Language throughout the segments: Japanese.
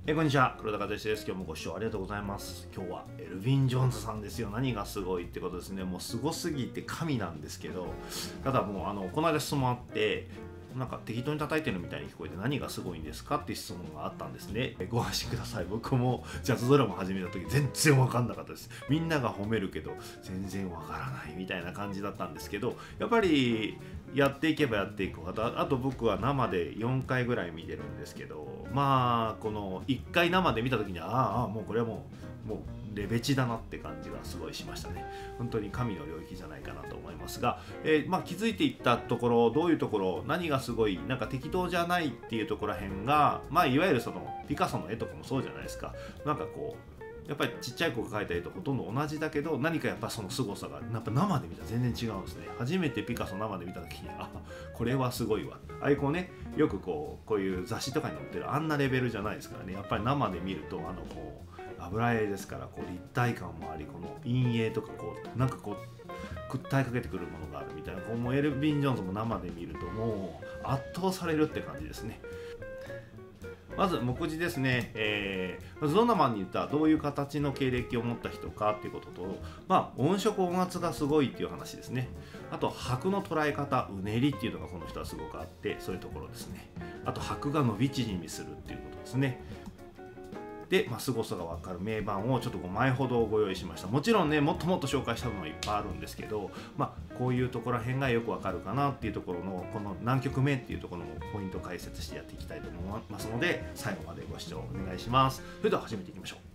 こんにちは、黒田和之です。今日もご視聴ありがとうございます。今日はエルヴィン・ジョーンズさんですよ。何がすごいってことですね。もうすごすぎて神なんですけど、ただもうこの間質問あって、なんか適当に叩いてるみたいに聞こえて何がすごいんですかって質問があったんですね。ご安心ください。僕もジャズドラマ始めた時全然わかんなかったです。みんなが褒めるけど全然わからないみたいな感じだったんですけど、やっぱりやっていけばやっていくほど、あと僕は生で4回ぐらい見てるんですけど、まあこの1回生で見た時にもうこれはもうレベチだなって感じがすごいしましたね。本当に神の領域じゃないかなと思いますが、気づいていったところ、どういうところ、何がすごいなんか適当じゃないっていうところらへんが、いわゆるそのピカソの絵とかもそうじゃないですか。なんかこうやっぱりちっちゃい子が描いた絵とほとんど同じだけど、何かやっぱその凄さがやっぱ生で見たら全然違うんですね。初めてピカソ生で見た時にこれはすごいわ。こうね、よくこういう雑誌とかに載ってるあんなレベルじゃないですからね。やっぱり生で見るとこう油絵ですから、こう立体感もあり、この陰影とかなんか訴えかけてくるものがあるみたいな、もうエルヴィン・ジョーンズも生で見るともう圧倒されるって感じですね。まず目次ですね。まずどんなマンに言ったどういう形の経歴を持った人かっていうことと、音色音圧がすごいっていう話ですね。あと拍の捉え方、うねりっていうのがこの人はすごくあって、そういうところですね。あと拍が伸び縮みするっていうことですね。で、凄さが分かる名盤をちょっと5枚ほどご用意しました。もちろんね、もっともっと紹介したものはいっぱいあるんですけど、こういうところら辺がよく分かるかなっていうところの、この何曲目っていうところのポイントを解説してやっていきたいと思いますので、最後までご視聴お願いします。それでは始めていきましょう。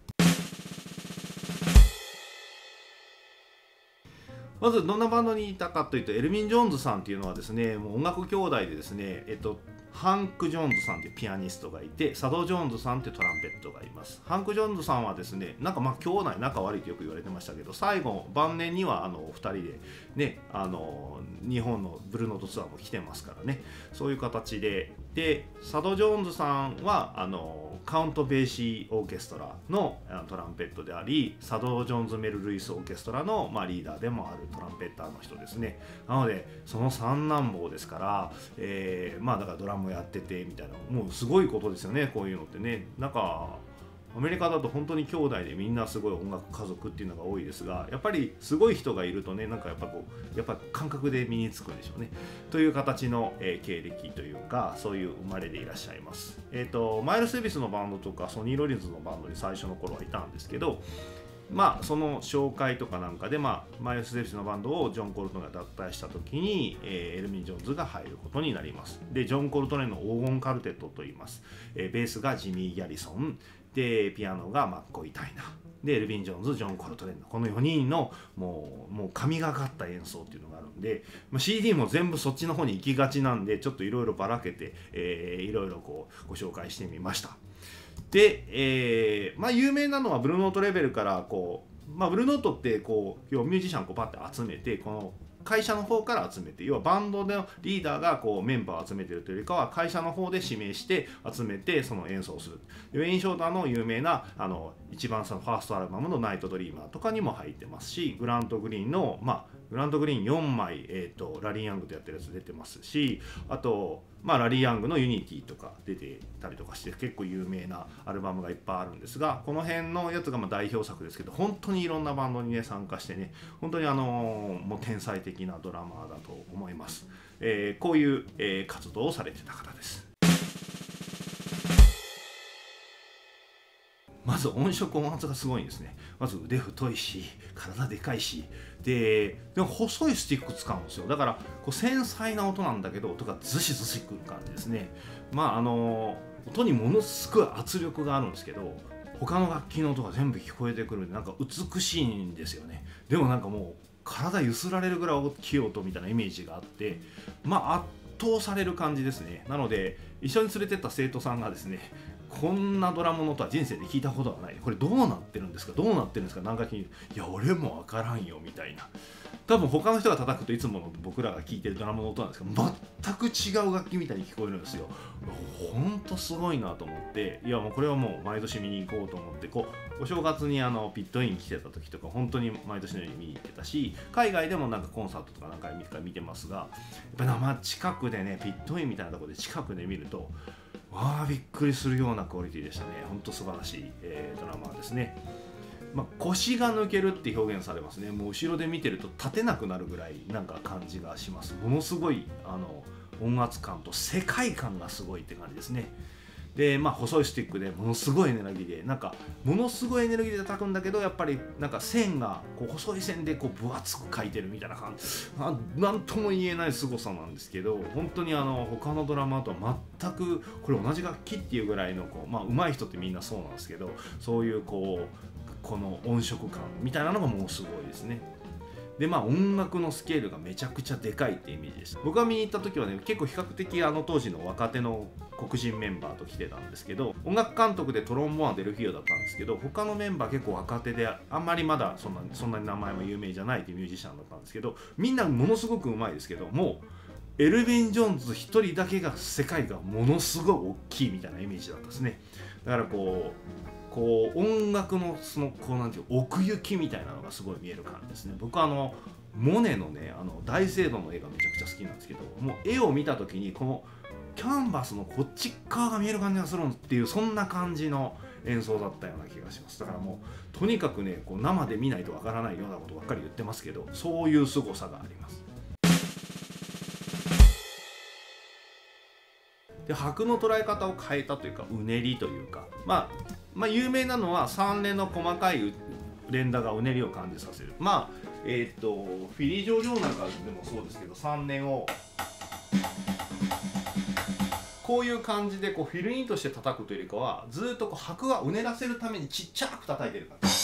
まずどんなバンドにいたかというと、エルヴィン・ジョーンズさんっていうのはですね、もう音楽兄弟でですね、ハンク・ジョーンズさんというピアニストがいて、サド・ジョーンズさんというトランペットがいます。ハンク・ジョーンズさんはですね、なんか兄弟仲悪いとよく言われてましたけど、最後晩年にはお二人でね、日本のブルーノートツアーも来てますからね、そういう形で。サド・ジョーンズさんはカウント・ベーシー・オーケストラのトランペットであり、サド・ジョーンズ・メル・ルイス・オーケストラのリーダーでもあるトランペッターの人ですね。なのでその三男坊ですから、だからドラムやっててみたいな、もうすごいことですよね、こういうのってね。なんかアメリカだと本当に兄弟でみんなすごい音楽家族っていうのが多いですが、やっぱりすごい人がいるとね、なんかやっぱ感覚で身につくんでしょうね。という形の、経歴というか、そういう生まれでいらっしゃいます。マイルス・デビスのバンドとかソニー・ロリンズのバンドに最初の頃はいたんですけど、その紹介とかなんかで、マイルス・デビスのバンドをジョン・コルトレーンが脱退した時に、エルヴィン・ジョーンズが入ることになります。で、ジョン・コルトレーンの黄金カルテットと言います。ベースがジミー・ギャリソンで、ピアノがマッコイ・タイナーで、エルヴィン・ジョーンズ、ジョン・コルトレーンのこの4人のもう神がかった演奏っていうのがあるんで、CD も全部そっちの方に行きがちなんで、ちょっといろいろばらけて、いろいろご紹介してみました。で、有名なのはブルーノートレベルからブルーノートって要はミュージシャンをパッて集めて、この会社の方から集めて、要はバンドのリーダーがメンバーを集めてるというよりかは、会社の方で指名して集めてその演奏をする。ウェイン・ショーターの有名な一番そのファーストアルバムの「ナイト・ドリーマー」とかにも入ってますし、グラント・グリーンのグラント・グリーン4枚、ラリー・ヤングとやってるやつ出てますし、あとラリー・ヤングのユニティとか出てたりとかして、結構有名なアルバムがいっぱいあるんですが、この辺のやつが代表作ですけど、本当にいろんなバンドにね参加してね、本当にもう天才的なドラマーだと思います。こういう、活動をされてた方です。まず音色音圧がすごいんですね。まず腕太いし、体でかいし、でも細いスティック使うんですよ。だから繊細な音なんだけど、音がズシズシくる感じですね。音にものすごい圧力があるんですけど、他の楽器の音が全部聞こえてくるんで、なんか美しいんですよね。でもなんかもう体揺すられるぐらい大きい音みたいなイメージがあって、圧倒される感じですね。なので一緒に連れてった生徒さんがですね、こんなドラムの音は人生で聞いたことはない、これどうなってるんですか、どうなってるんですか、何か聞いて、いや俺も分からんよみたいな。多分他の人が叩くといつもの僕らが聴いてるドラムの音なんですけど、全く違う楽器みたいに聞こえるんですよ。ほんとすごいなと思って、いやもうこれはもう毎年見に行こうと思って、お正月にピットイン来てた時とか本当に毎年のように見に行ってたし、海外でもなんかコンサートとか何回か見てますが、やっぱり近くでね、ピットインみたいなところで近くで見ると、 わあびっくりするようなクオリティでしたね。ほんと素晴らしい、ドラマですね。腰が抜けるって表現されますね。もう後ろで見てると立てなくなるぐらいなんか感じがします。ものすごい音圧感と世界観がすごいって感じですね。で細いスティックでものすごいエネルギーでなんかものすごいエネルギーで叩くんだけど、やっぱりなんか線が細い線で分厚く描いてるみたいな感じ、なんとも言えない凄さなんですけど、本当に他のドラマとは全くこれ同じ楽器っていうぐらいの上手い人ってみんなそうなんですけど、そういうこの音色感みたいなのがもうすごいですね。で音楽のスケールがめちゃくちゃでかいってイメージです。僕が見に行った時はね、結構比較的当時の若手の黒人メンバーと来てたんですけど、音楽監督でトロンボーンはデルフィーオだったんですけど、他のメンバー結構若手であんまりまだそんなに名前も有名じゃないというミュージシャンだったんですけど、みんなものすごく上手いですけど、もうエルヴィン・ジョーンズ一人だけが世界がものすごい大きいみたいなイメージだったですね。だから音楽のなんていう奥行きみたいなのがすごい見える感じですね。僕モネのね大聖堂の絵がめちゃくちゃ好きなんですけど、もう絵を見た時にこのキャンバスのこっち側が見える感じがするっていう、そんな感じの演奏だったような気がします。だからもうとにかくね生で見ないとわからないようなことばっかり言ってますけど、そういう凄さがあります。で拍の捉え方を変えたというか、うねりというか、有名なのは3連の細かい連打がうねりを感じさせる。フィリー・ジョー・ジョーなんかでもそうですけど、3連をこういう感じでフィルインとして叩くというよりかは、ずっと拍はうねらせるためにちっちゃく叩いてる感じ。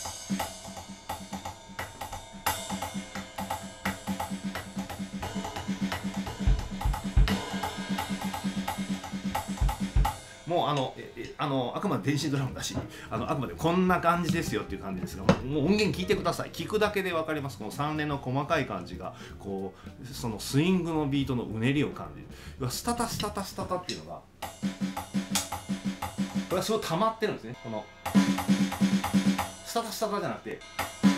もうあくまで電子ドラムだし、あくまでこんな感じですよっていう感じですが、もう音源聞いてください。聞くだけで分かります。この3連の細かい感じがそのスイングのビートのうねりを感じる。スタタスタタスタタっていうのがこれはすごい溜まってるんですね。このスタタスタタじゃなくて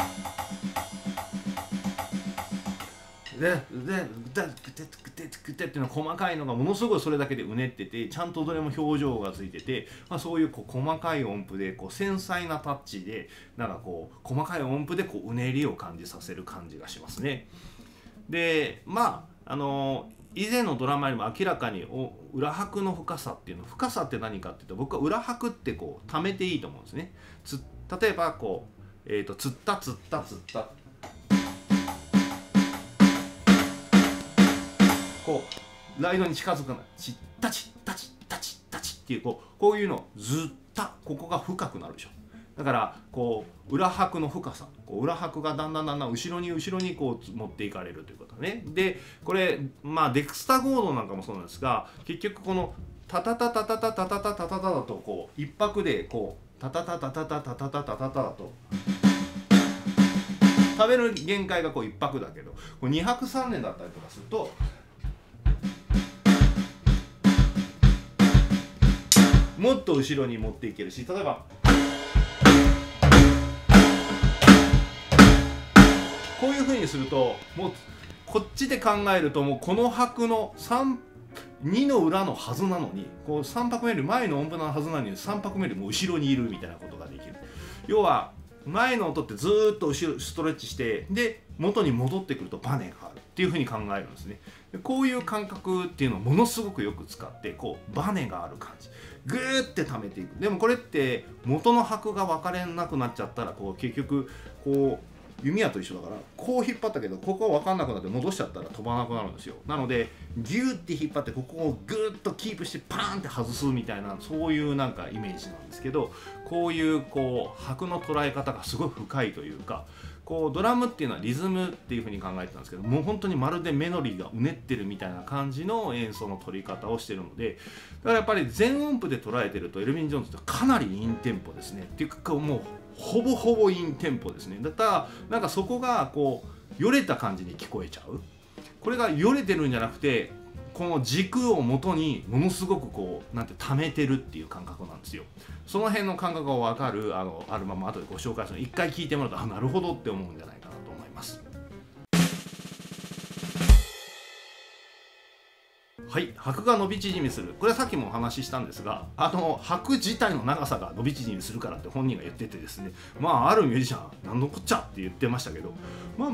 っていうのは細かいのがものすごいそれだけでうねってて、ちゃんとどれも表情がついてて、そういう細かい音符で繊細なタッチでなんか細かい音符でうねりを感じさせる感じがしますね。で以前のドラマよりも明らかに裏拍の深さっていうの、深さって何かっていうと、僕は裏拍って溜めていいと思うんですね。例えばつったつったつったライドに近づくのチッタチッタチッタチッタチッっていうこういうのずったここが深くなるでしょ。だから裏拍の深さ、裏拍がだんだん後ろに持っていかれるということね。でこれデクスタゴードなんかもそうなんですが、結局このタタタタタタタタタタタタだと一拍でタタタタタタタタタタタタだと食べる限界が一拍だけど、2拍3連だったりとかするともっと後ろに持っていけるし、例えばこういう風にすると、もうこっちで考えるともうこの拍の2の裏のはずなのに、3拍目より前の音符のはずなのに3拍目よりも後ろにいるみたいなことができる。要は前の音ってずーっと後ろストレッチして、で元に戻ってくるとバネがあるっていう風に考えるんですね。でこういう感覚っていうのをものすごくよく使って、バネがある感じグーって溜めていく。でもこれって元の拍が分かれなくなっちゃったら結局弓矢と一緒だから、引っ張ったけどここは分かんなくなって戻しちゃったら飛ばなくなるんですよ。なのでギューって引っ張ってここをグーッとキープしてパーンって外すみたいな、そういうなんかイメージなんですけど、こういう拍の捉え方がすごい深いというか、ドラムっていうのはリズムっていう風に考えてたんですけど、もう本当にまるでメロディーがうねってるみたいな感じの演奏の取り方をしてるので、だからやっぱり全音符で捉えてるとエルヴィン・ジョーンズってかなりインテンポですね。っていうかもうほぼほぼインテンポですね。だからなんかそこがよれた感じに聞こえちゃう。これがよれてるんじゃなくて、この軸を元にものすごくなんて溜めてるっていう感覚なんですよ。その辺の感覚が分かるアルバム後でご紹介するの一回聴いてもらうと、なるほどって思うんじゃないかなと思います。 はい、拍が伸び縮みする。これはさっきもお話ししたんですが、拍自体の長さが伸び縮みするからって本人が言っててですね、あるミュージシャンなんのこっちゃって言ってましたけど、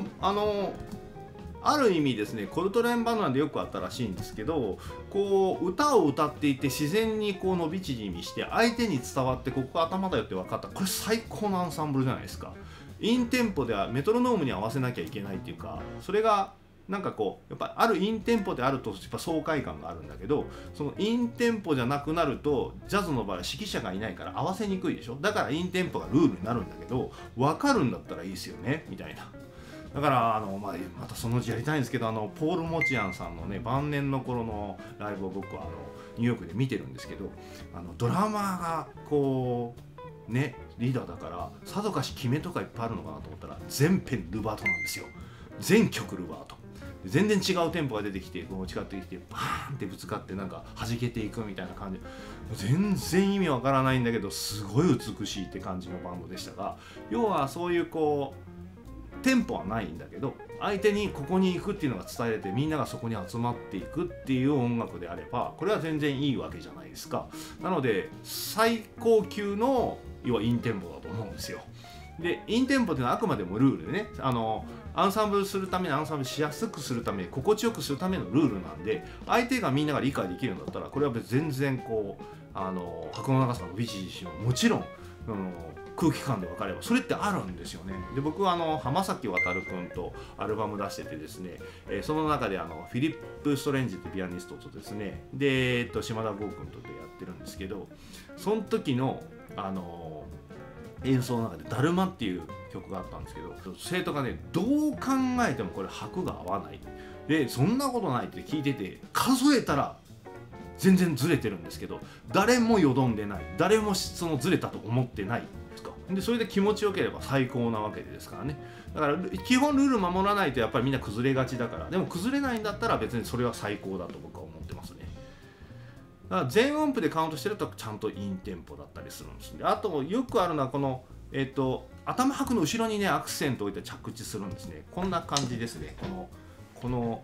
ある意味ですね、コルトレーンバンドなんでよくあったらしいんですけど、こう歌を歌っていて自然にこう伸び縮みして相手に伝わって、ここが頭だよって分かった。これ最高のアンサンブルじゃないですか。インテンポではメトロノームに合わせなきゃいけないっていうか、それがなんかこうやっぱりあるインテンポであるとやっぱ爽快感があるんだけど、そのインテンポじゃなくなるとジャズの場合は指揮者がいないから合わせにくいでしょ。だからインテンポがルールになるんだけど、分かるんだったらいいですよねみたいな。だからまたそのうちやりたいんですけど、ポール・モチアンさんのね晩年の頃のライブを僕はニューヨークで見てるんですけど、ドラマーがこうねリーダーだからさぞかし決めとかいっぱいあるのかなと思ったら、全編ルバートなんですよ。全曲ルバート。全然違うテンポが出てきて、こう近寄ってきてバーンってぶつかってなんか弾けていくみたいな感じ、全然意味わからないんだけどすごい美しいって感じのバンドでしたが、要はそういうこうテンポはないんだけど相手にここに行くっていうのが伝えれて、みんながそこに集まっていくっていう音楽であればこれは全然いいわけじゃないですか。なので最高級の要はインテンポだと思うんですよ。でインテンポっていうのはあくまでもルールでね、アンサンブルするためにアンサンブルしやすくするために心地よくするためのルールなんで、相手がみんなが理解できるんだったらこれは全然こう拍の長さのビチビチももちろん空気感で分かればそれってあるんですよね。で僕は浜崎渡君とアルバム出しててですね、その中でフィリップ・ストレンジってピアニストとですね、で島田剛君とやってるんですけど、その時の演奏の中で「だるま」っていう曲があったんですけど、生徒がねどう考えてもこれ拍が合わないで、そんなことないって聞いてて、数えたら全然ずれてるんですけど誰もよどんでない、誰もそのずれたと思ってないですか。でそれで気持ちよければ最高なわけですからね。だから基本ルール守らないとやっぱりみんな崩れがちだから、でも崩れないんだったら別にそれは最高だと僕は思ってますね。だから全音符でカウントしてるとちゃんとインテンポだったりするんです。であとよくあるのはこの頭拍の後ろにねアクセントを置いて着地するんですね。こんな感じですね。この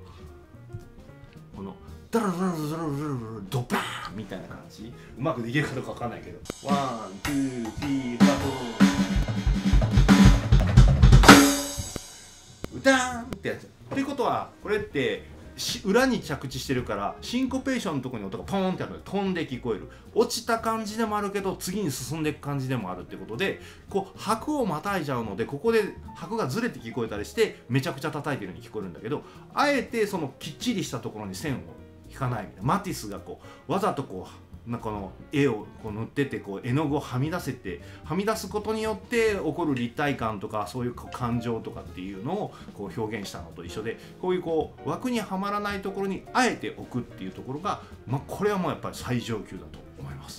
ダラダラダラダラドバーンみたいな感じ、うまくできるかどうかわかんないけど、ワン、ツー、スリー、フォー、歌ーンってやつ。ということはこれって裏に着地してるからシンコペーションのところに音がポーンってあるので飛んで聞こえる。落ちた感じでもあるけど次に進んでいく感じでもあるってことで、こう拍をまたいじゃうのでここで拍がずれて聞こえたりしてめちゃくちゃ叩いてるように聞こえるんだけど、あえてそのきっちりしたところに線を引かないみたいな。マティスがこうわざとこうこの絵をこう塗っててこう絵の具をはみ出すことによって起こる立体感とかそういう感情とかっていうのをこう表現したのと一緒で、こういう枠にはまらないところにあえて置くっていうところが、これはもうやっぱり最上級だと思います。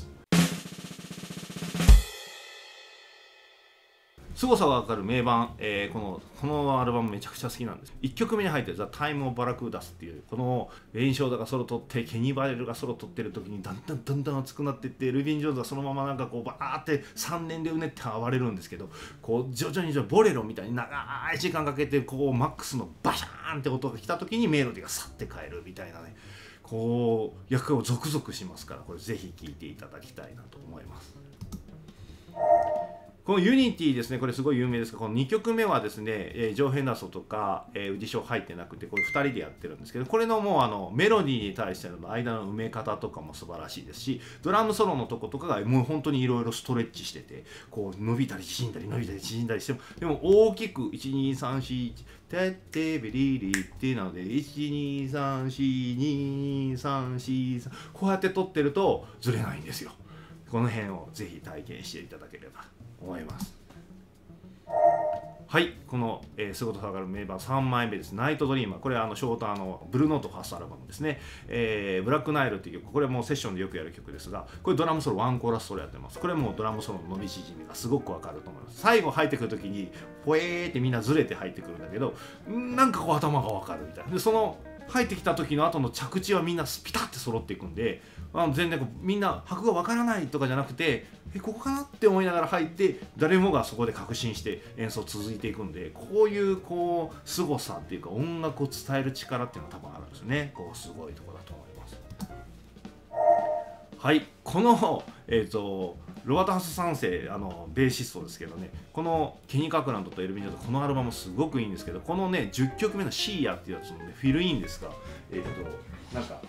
凄さが分かる名盤、このアルバムめちゃくちゃ好きなんです。1曲目に入ってる「ザ・タイム・オブ・バラクーダス」っていうこのレイン・ショーダがソロ取ってケニー・バレルがソロ取ってる時にだんだん熱くなっていって、ルビン・ジョーンズがそのままなんかこうバーって3年でうねって暴れるんですけど、こう徐々にボレロみたいに長い時間かけてこうマックスのバシャーンって音が来た時にメロディーがサッて変えるみたいなね、こう役をゾクゾクしますから、これぜひ聴いていただきたいなと思います。このユニティですね、これすごい有名ですが、この2曲目はですね、ジョー・ヘナソとか、ウディショー入ってなくて、これ2人でやってるんですけど、これのもうメロディーに対しての間の埋め方とかも素晴らしいですし、ドラムソロのとことかがもう本当にいろいろストレッチしてて、こう伸びたり縮んだり伸びたり縮んだりしても、でも大きく1234てってビリリってなので12342234こうやって撮ってるとずれないんですよ。この辺をぜひ体験していただければ思います。はい、このすごと下がる名盤3枚目です。ナイトドリーマー。これショーターのブルーノートファーストアルバムですね。ブラックナイルっていう曲、これはもうセッションでよくやる曲ですが、これドラムソロワンコーラスソロやってます。これもうドラムソロの伸び縮みがすごくわかると思います。最後入ってくる時にポエーってみんなずれて入ってくるんだけど、なんかこう頭がわかるみたいな。でその入ってきた時の後の着地はみんなピタッて揃っていくんで、全然こうみんな拍がわからないとかじゃなくて、ここかなって思いながら入って、誰もがそこで確信して演奏続いていくんで、こういうこう凄さっていうか、音楽を伝える力っていうのは多分あるんですよね。こうすごいところだと思います。はい、このロバート・ハス3世ベーシストですけどね、このケニー・カークランドとエルヴィン・ジョーンズ、このアルバムすごくいいんですけど、このね10曲目のシーヤっていうやつのねフィルインですが、なんか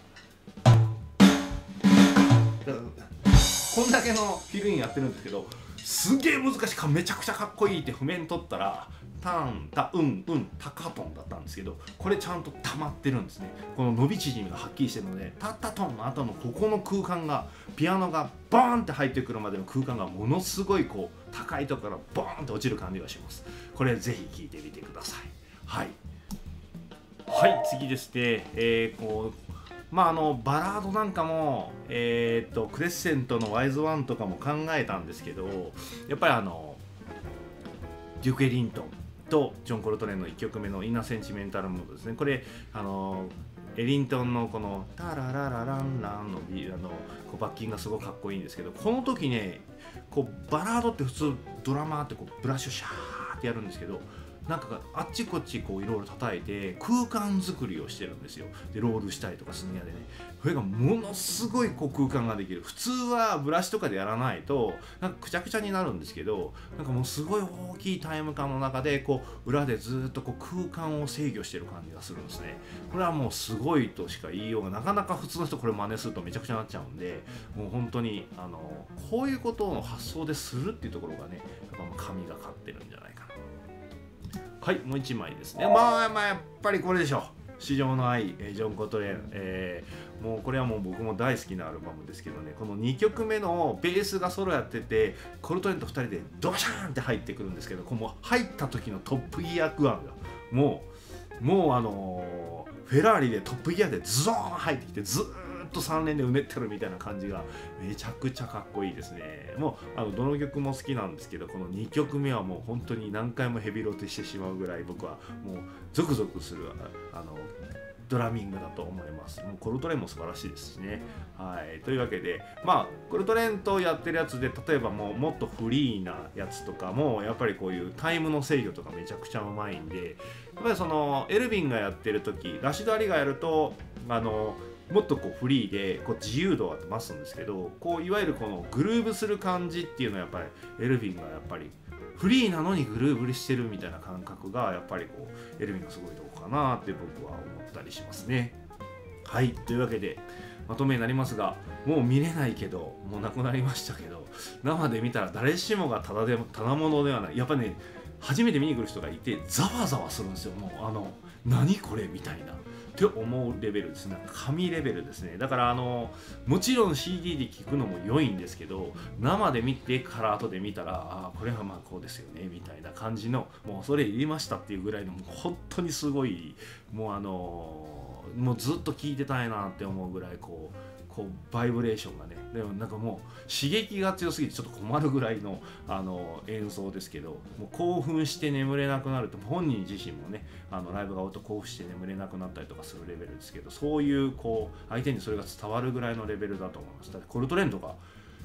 こんだけのフィルインやってるんですけど、すげえ難しい、めちゃくちゃかっこいいって譜面取ったらタンタうんうんタカトンだったんですけど、これちゃんと溜まってるんですね。この伸び縮みがはっきりしてるので、タッタトンの後のここの空間が、ピアノがボーンって入ってくるまでの空間がものすごいこう高いところからボーンって落ちる感じがします。これぜひ聴いてみてください。はい、はい、次ですね、バラードなんかも、クレッセントのワイズワンとかも考えたんですけど、やっぱりデューク・エリントンとジョン・コルトレーンの1曲目のインナーセンチメンタルムードですね。これエリントンのこのタラララランランのこうバッキンがすごくかっこいいんですけど、この時ねこうバラードって普通ドラマーってこうブラッシュシャーってやるんですけど、なんかあっちこっちこういろいろ叩いて空間作りをしてるんですよ。でロールしたりとかスニアでね、それがものすごいこう空間ができる。普通はブラシとかでやらないとなんかくちゃくちゃになるんですけど、なんかもうすごい大きいタイム感の中でこう裏でずっとこう空間を制御してる感じがするんですね。これはもうすごいとしか言いようが、なかなか普通の人これ真似するとめちゃくちゃになっちゃうんで、もう本当にこういうことを発想でするっていうところがね、やっぱもう神がかってるんじゃないかな。はい、もう1枚ですね。やっぱりこれでしょ。市場の愛、ジョン・コトレーン、もうこれはもう僕も大好きなアルバムですけどね、この2曲目のベースがソロやってて、コルトレーンと2人でドシャーンって入ってくるんですけど、この入った時のトップギア具合がもうフェラーリでトップギアでズドーン入ってきて、ずーっと3連でうねってるみたいな感じがめちゃくちゃかっこいいですね。もうどの曲も好きなんですけど、この2曲目はもう本当に何回もヘビロテしてしまうぐらい、僕はもうゾクゾクするドラミングだと思います。もうコルトレーンも素晴らしいですしね。はい、というわけでコルトレーンとやってるやつで、例えばもっとフリーなやつとかもやっぱりこういうタイムの制御とかめちゃくちゃうまいんで、やっぱりそのエルヴィンがやってる時、ラシド・アリがやるともっとこうフリーでこう自由度は増すんですけど、こういわゆるこのグルーブする感じっていうのはやっぱりエルヴィンがやっぱりフリーなのにグルーブしてるみたいな感覚がやっぱりこうエルヴィンのすごいとこかなって僕は思ったりしますね。はい、というわけでまとめになりますが、もう見れないけどもうなくなりましたけど、生で見たら誰しもがただものではない。やっぱね、初めて見に来る人がいてざわざわするんですよ。もう何これみたいなって思うレベルですね。神レベルですね。だからもちろん CD で聴くのも良いんですけど、生で見てから後で見たらこれはこうですよねみたいな感じの、もう恐れ入りましたっていうぐらいの、もう本当にすごい、もうずっと聴いてたいなって思うぐらいこうバイブレーションがね、でもなんかもう刺激が強すぎてちょっと困るぐらいの演奏ですけど、もう興奮して眠れなくなると、本人自身もねライブが終わると興奮して眠れなくなったりとかするレベルですけど、そういう相手にそれが伝わるぐらいのレベルだと思います。だってコルトレーンとか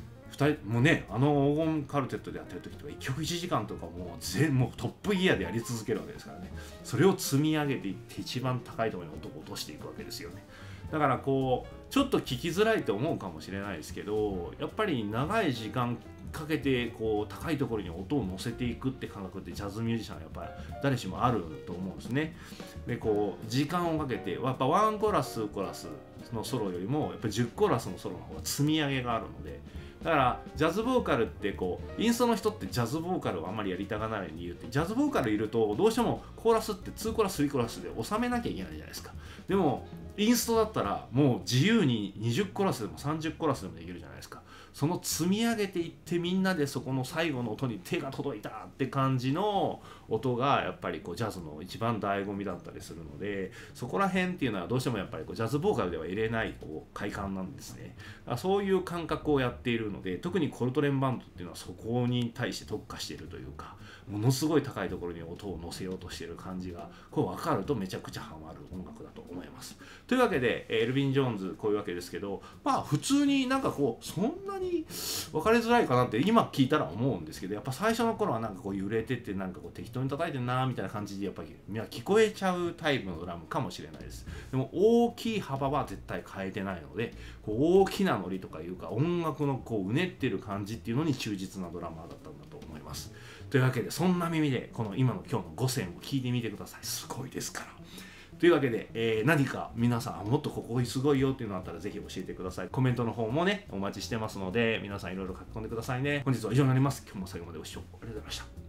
2人もね、黄金カルテットでやってる時とか1曲1時間とかもうトップギアでやり続けるわけですからね。それを積み上げていって一番高いところに音を落としていくわけですよね。だからちょっと聞きづらいと思うかもしれないですけど、やっぱり長い時間かけて高いところに音を乗せていくって感覚ってジャズミュージシャンはやっぱり誰しもあると思うんですね。で時間をかけてやっぱ1コーラス2コーラスのソロよりもやっぱり10コーラスのソロの方が積み上げがあるので、だからジャズボーカルってインストの人ってジャズボーカルをあんまりやりたがらない理由って、ジャズボーカルいるとどうしてもコーラスって2コーラス3コーラスで収めなきゃいけないじゃないですか。でもインストだったらもう自由に20コーラスでも30コーラスでもできるじゃないですか。その積み上げていってみんなでそこの最後の音に手が届いたって感じの音がやっぱりこうジャズの一番醍醐味だったりするので、そこら辺っていうのはどうしてもやっぱりこうジャズボーカルでは入れないこう快感なんですね。そういう感覚をやっているので、特にコルトレーンバンドっていうのはそこに対して特化しているというか、ものすごい高いところに音を乗せようとしている感じがこう分かるとめちゃくちゃハマる音楽だと思います。というわけでエルヴィン・ジョーンズこういうわけですけど、まあ普通になんかこうそんなに分かりづらいかなって今聞いたら思うんですけど、やっぱ最初の頃はなんかこう揺れててなんかこう適当に叩いてんなみたいな感じでやっぱり聞こえちゃうタイプのドラムかもしれないです。でも大きい幅は絶対変えてないので、こう大きなノリとかいうか音楽のこううねってる感じっていうのに忠実なドラマーだったんだと思います。というわけでそんな耳でこの今日の5選を聞いてみてください。すごいですから。というわけで、何か皆さんもっとここすごいよっていうのあったらぜひ教えてください。コメントの方もねお待ちしてますので、皆さんいろいろ書き込んでくださいね。本日は以上になります。今日も最後までご視聴ありがとうございました。